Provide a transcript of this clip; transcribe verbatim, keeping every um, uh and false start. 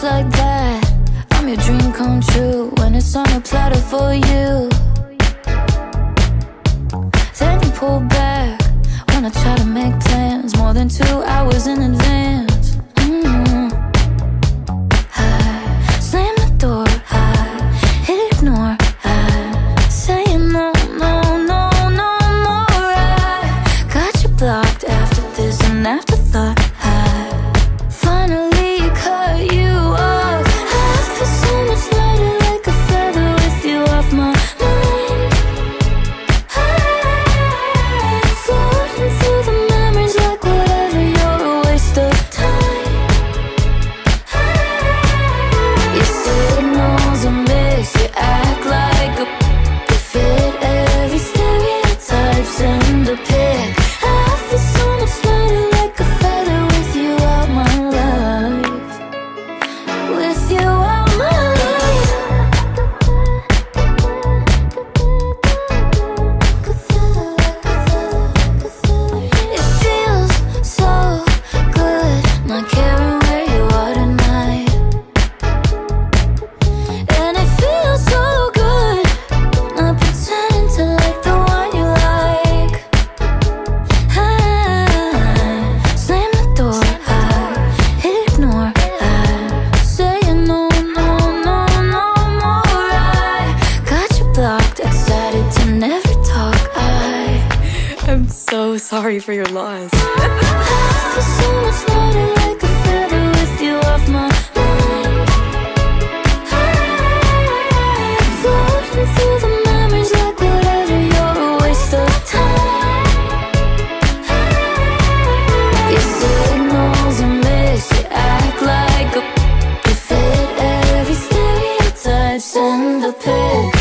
like that, I'm your dream come true when it's on a platter for you. Then you pull back when I try to make plans more than two hours in advance. mm. I slam the door, I hit ignore, I say no, no, no, no more. I got you blocked after this, an afterthought. I finally cut you off. I feel so much lighter, like a feather with you off my mind. I'm floating through the memories like whatever, you're a waste of time. Your signals are mixed, you act like a you fit every stereotype, send a pic. I feel so much lighter, like a feather with you out my life. With you out my life. It feels so good not caring where you are tonight. And it feels so good not pretending to like the one you like. I slam the door, I hit ignore, I say no, no, no, no more. I got you blocked, excited to never talk. I I'm so sorry for your loss. I feel so much lighter, like a feather with you off my mind. I'm floating through the memories like whatever, you're a waste of time. Your signals are mixed, you act like a you fit every stereotype, send a pic.